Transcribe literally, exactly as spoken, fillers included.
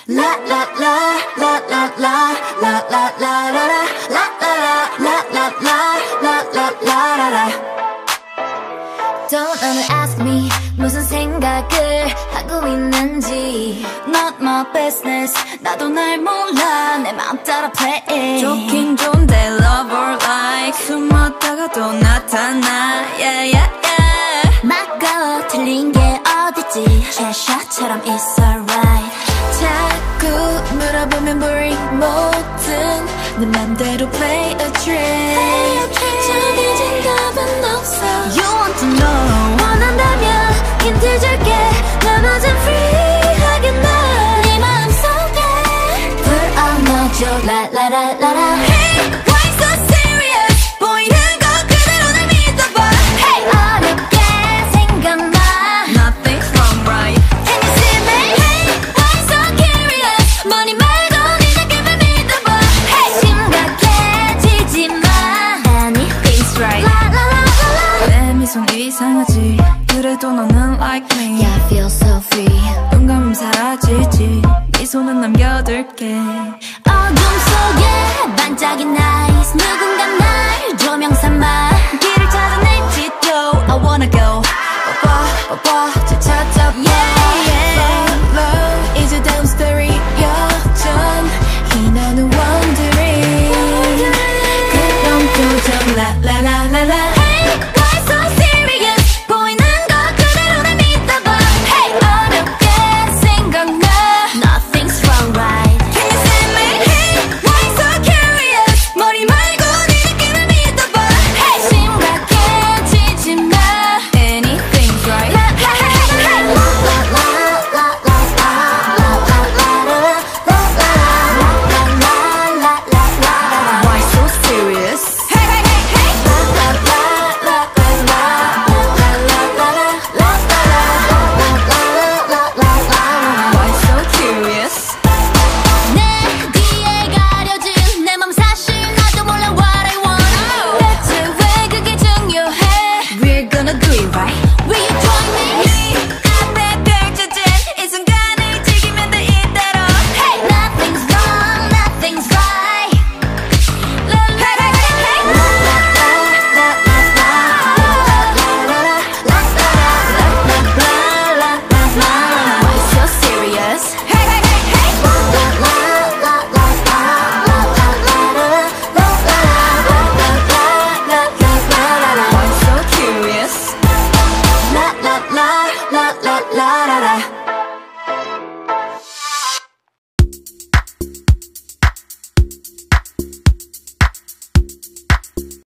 La la la la la la la la la la la la la la la la la la la. Don't ever ask me 무슨 생각을 하고 있는지. Not my business. 나도 날 몰라. 내 맘 따라 play. 좋긴 좋은데 love or like 숨었다가 또 나타나. Yeah yeah yeah. 맞고 틀린 게 어딨지. Cheshire처럼 it's alright. 자꾸 물어보면 boring 뭐든 내 맘대로 play a trick. 정해진 답은 없어. You want to know. 원한다면 힌트 줄게. 나머진 free하게 나. 네 마음속에 불 안 넣어줘. 라라라라라. Hey, why so serious? 보이는 거 그대로 날 믿어봐. Hey, 어렵게 생각마. Nothing's wrong, right? Can you see me? Hey, why so curious? 뭐니 말고 네 느낌을 믿어봐. Hey, 심각해지지 마. Anything's right. 라라라라라. 내 미소는 이상하지. 그래도 너는 like me. Yeah, I feel so free. 눈 감으면 사라지지. 미소는 남겨둘게. 어둠 속에 반짝인 nice. 누군가 날 조명 삼아 길을 찾아낼지도. I wanna go. 오빠 오빠 저 찾아. Yeah.